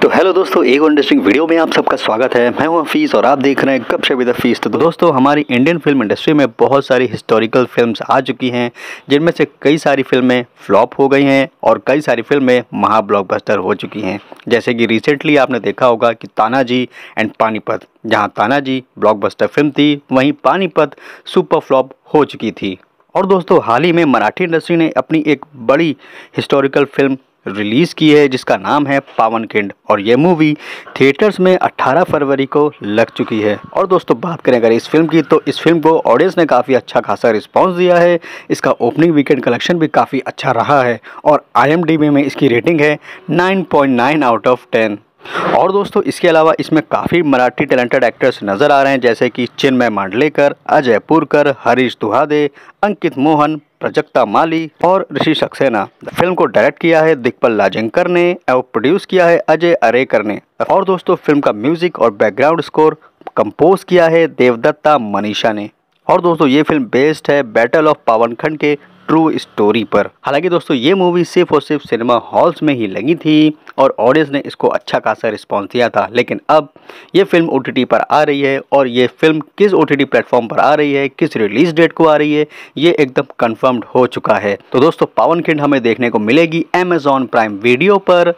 तो हेलो दोस्तों, एक और इंटरेस्टिंग वीडियो में आप सबका स्वागत है। मैं हूं हफीज़ और आप देख रहे हैं गपशप विद हफीज़। तो दोस्तों, हमारी इंडियन फिल्म इंडस्ट्री में बहुत सारी हिस्टोरिकल फिल्म्स आ चुकी हैं, जिनमें से कई सारी फिल्में फ्लॉप हो गई हैं और कई सारी फिल्में महा ब्लॉकबस्टर हो चुकी हैं। जैसे कि रिसेंटली आपने देखा होगा कि तानाजी एंड पानीपत, जहाँ तानाजी ब्लॉकबस्टर फिल्म थी, वहीं पानीपत सुपर फ्लॉप हो चुकी थी। और दोस्तों, हाल ही में मराठी इंडस्ट्री ने अपनी एक बड़ी हिस्टोरिकल फिल्म रिलीज़ की है जिसका नाम है पावनखिंड, और ये मूवी थिएटर्स में 18 फरवरी को लग चुकी है। और दोस्तों, बात करें अगर इस फिल्म की, तो इस फिल्म को ऑडियंस ने काफ़ी अच्छा खासा रिस्पांस दिया है। इसका ओपनिंग वीकेंड कलेक्शन भी काफ़ी अच्छा रहा है और IMDb में इसकी रेटिंग है 9.9 आउट ऑफ 10। और दोस्तों, इसके अलावा इसमें काफ़ी मराठी टैलेंटेड एक्टर्स नज़र आ रहे हैं, जैसे कि चिन्मय मांडलेकर, अजय पुरकर, हरीश दुहादे, अंकित मोहन, प्राजक्ता माली और ऋषि सक्सेना। फिल्म को डायरेक्ट किया है दिग्पाल लाजेंकर ने और प्रोड्यूस किया है अजय अरेकर ने। और दोस्तों, फिल्म का म्यूजिक और बैकग्राउंड स्कोर कंपोज किया है देवदत्ता मनीषा ने। और दोस्तों, ये फिल्म बेस्ड है बैटल ऑफ पावनखंड के ट्रू स्टोरी पर। हालांकि दोस्तों, ये मूवी सिर्फ और सिर्फ सिनेमा हॉल्स में ही लगी थी और ऑडियंस ने इसको अच्छा खासा रिस्पांस दिया था। लेकिन अब ये फिल्म OTT पर आ रही है, और ये फिल्म किस OTT प्लेटफॉर्म पर आ रही है, किस रिलीज डेट को आ रही है, ये एकदम कंफर्म्ड हो चुका है। तो दोस्तों, पावनखिंड हमें देखने को मिलेगी Amazon प्राइम वीडियो पर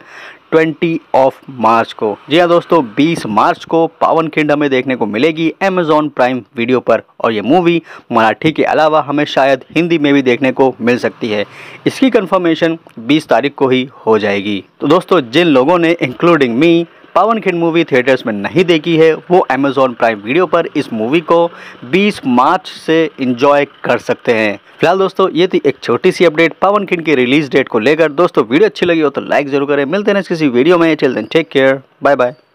20 मार्च को। जी हाँ दोस्तों, 20 मार्च को पावनखिंड हमें देखने को मिलेगी Amazon प्राइम वीडियो पर। और ये मूवी मराठी के अलावा हमें शायद हिंदी में भी देखने को मिल सकती है। इसकी कंफर्मेशन 20 तारीख को ही हो जाएगी। तो दोस्तों, जिन लोगों ने including me Pawankhind movie theatres में नहीं देखी है, वो Amazon प्राइम वीडियो पर इस मूवी को 20 मार्च से एंजॉय कर सकते हैं। फिलहाल दोस्तों, ये थी एक छोटी सी अपडेट पावनखिंड की रिलीज डेट को लेकर। दोस्तों, वीडियो अच्छी लगी हो तो लाइक जरूर करें। मिलते हैं किसी वीडियो में। Till then take care, bye bye.